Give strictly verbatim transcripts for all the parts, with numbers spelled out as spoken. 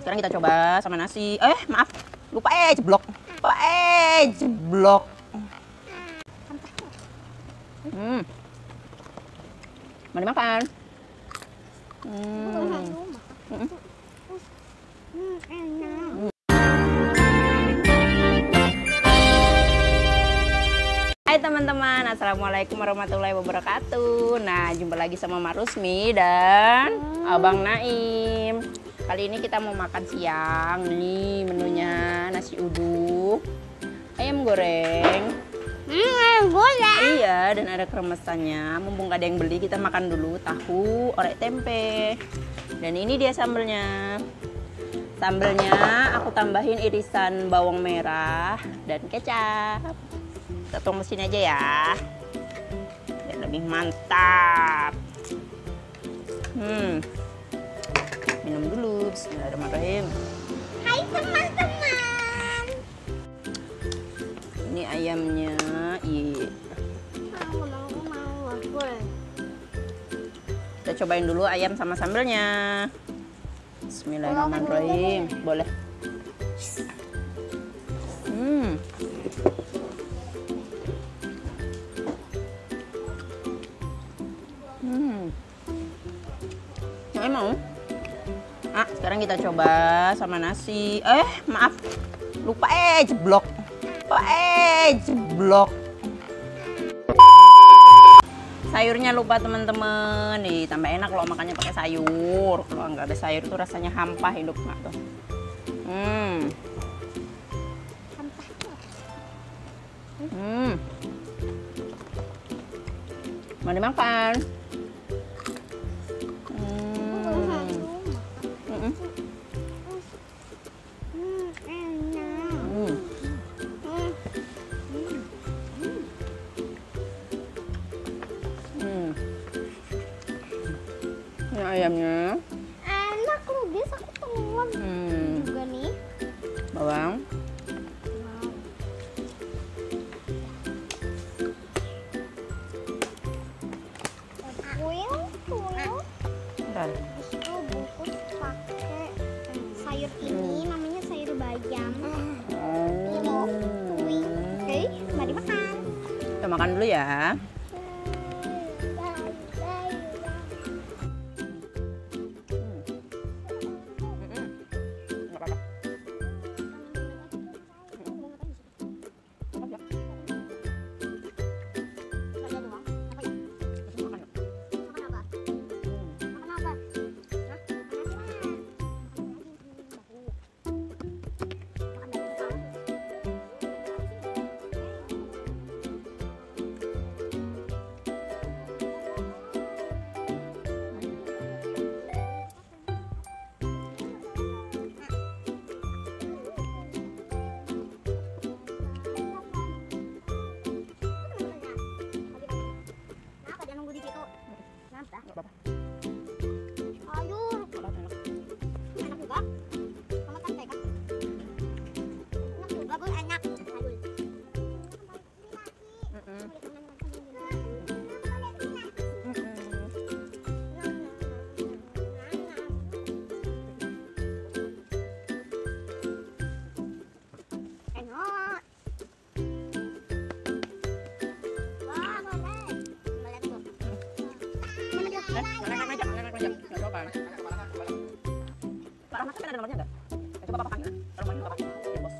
Sekarang kita coba sama nasi. Eh, maaf. Lupa eh, jeblok. Lupa eh, jeblok. Hmm. Mau dimakan? Hmm. Hmm. Hai teman-teman, assalamualaikum warahmatullahi wabarakatuh. Nah, jumpa lagi sama Mak Rusmi dan Abang Naim. Kali ini kita mau makan siang. Nih menunya, nasi uduk, ayam goreng, Hmm, ayam goreng. iya, dan ada kremesannya. Mumpung gak ada yang beli, kita makan dulu tahu, orek tempe. Dan ini dia sambelnya. Sambelnya aku tambahin irisan bawang merah dan kecap. Kita tuang mesin aja ya, biar lebih mantap. Hmm, minum dulu. Bismillahirrahmanirrahim. Hai teman-teman. Ini ayamnya, iya. Mau mau mau goreng. Kita cobain dulu ayam sama sambelnya. Bismillahirrahmanirrahim. Boleh. Hmm. Hmm. Yang mau? Ah, sekarang kita coba sama nasi. Eh, maaf. Lupa eh, jeblok. Lupa eh, jeblok. Sayurnya lupa teman-teman. Nih, tambah enak kalau makannya pakai sayur. Kalau nggak ada sayur tuh rasanya hampa hidup nggak tuh. Hmm. Hmm. Mau dimakan? Hmm. Mm-mm. Hmm, enak. Hmm. Hmm. Ini ayamnya. Enak lu guys, aku telan Hmm. juga nih. Bawang. Wow. Kuil, kuil. Bentar. Terus itu bungkus pakai sayur ini, namanya sayur bayam. Ini loh, kuil. Oke, mari makan. Kita makan dulu ya. Nggak apa-apa. Ayo, enak juga. Sama santai kan? Enak juga, Bu, enak. Aduh. Mm-mm. Enak. Wah, boleh. Boleh tuh. Mana dia? Eh, naik naik naik naik naik nggak coba. Pak Rahmat kan ada nomornya nggak? Ya, coba papa panggil. Kalau panggil papa. Ya bos.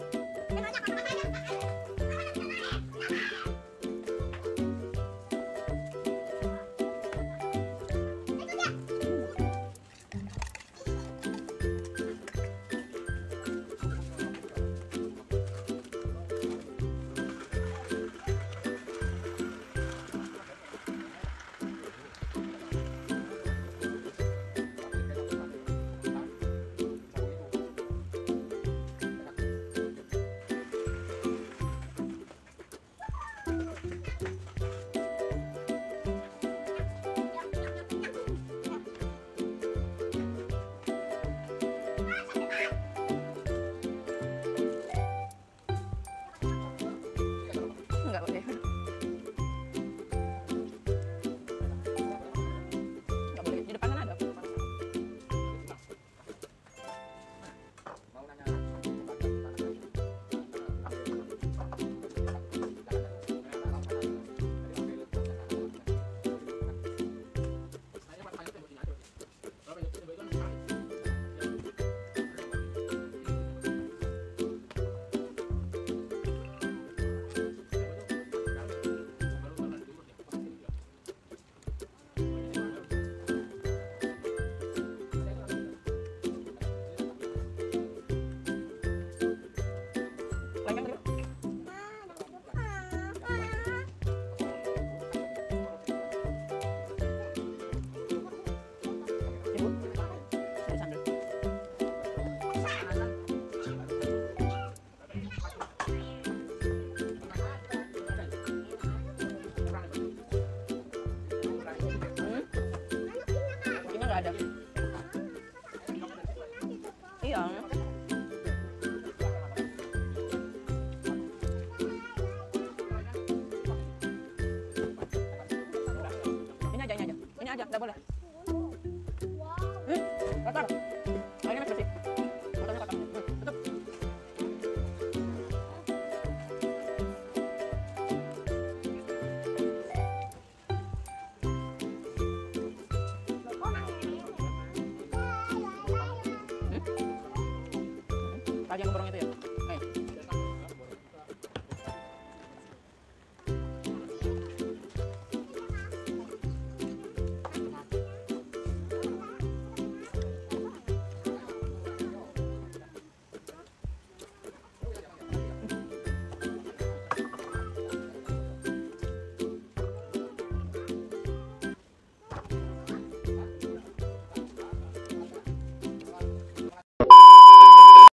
Tali yang gembrong itu ya.